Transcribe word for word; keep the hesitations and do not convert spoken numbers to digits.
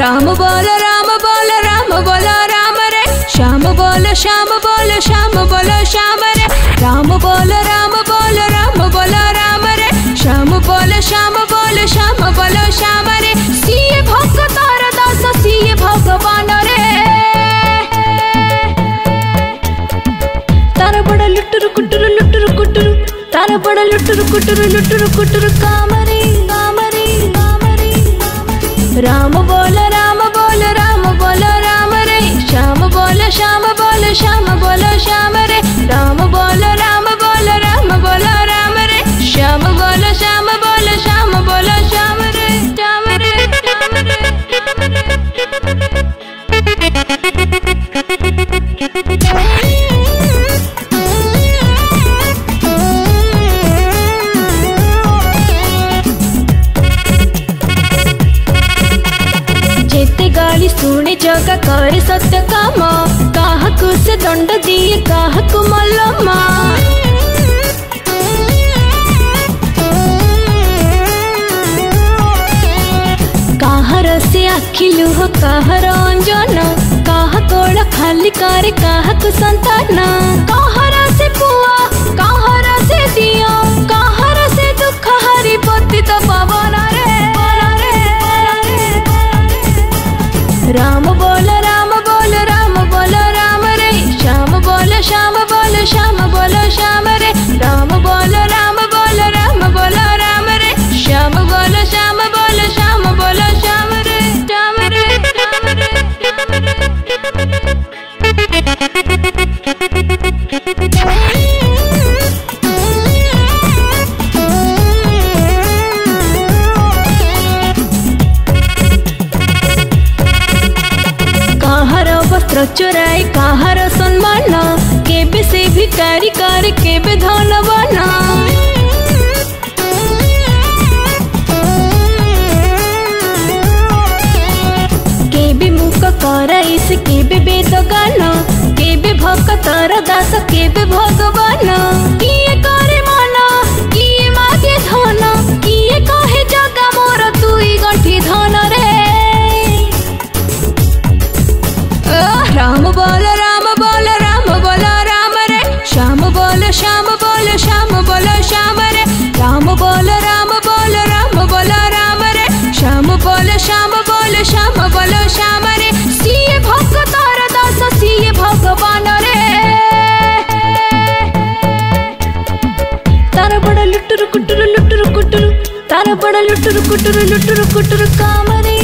राम बोल राम बोल राम बोल राम रे, श्याम बोल श्याम बोल श्याम बोल श्याम रे, राम बोल राम बोल राम बोल राम रे, श्याम बोल श्याम बोल श्याम बोल श्याम रे, सिए भक्तर दास सिए भगवान रे। तार बड़ा लुटुर कुटुर लुटुर कुटुर, तार बड़ा लुटुर कुटुर लुटुर कुटुर काम रे काम रे काम रे काम रे। राम बोल राम बोल राम बोल राम रे, श्याम बोल श्याम बोल श्याम बोल श्याम रे, राम बोल राम बोल राम बोल राम रे, श्याम बोल श्याम बोल श्याम बोल श्याम रे श्याम रे श्याम रे। जेते गाली सुने जगा करे सत्य काम, काहकु से दंड दिए काहकु मल्लमा। काहर से आखि लुह काहर अंजन, काह कोड़ खाली करे काहकु संतान। काहर से पुआ काहर से दिया, काहर से दुख हरि पतित पावन रे। राम बोल राम बोल राम बोल राम रे, श्याम बोल श्याम बोल श्याम बोल श्याम रे, राम बोल राम बोल राम बोल राम रे, श्याम बोल श्याम बोल श्याम बोल श्याम रे श्याम रे श्याम रे। काहर वस्त्र चोराई काहर सम्मान, केबे से भिकारी कर केबे धनवान। केबे मुख कराई से केबे वेद गान, केबे भक्तर दास केबे भगवान। किए करे मन किए मागे धन, किए कहे जगा मोर तुई गंठी धन रे। राम बोल राम बोल राम बोल राम रे, श्याम बोल श्याम बोल श्याम बोल श्याम रे, राम बोल राम बोल राम बोल राम रे, श्याम बोल श्याम बोल श्याम बोल श्याम रे, सिए भक्तर दास सिए भगवान रे। तार बड़ा लुटुर कुटुर लुटुर कुटुर, तार बड़ा लुटुर कुटुर लुटुर कुटुर काम रे।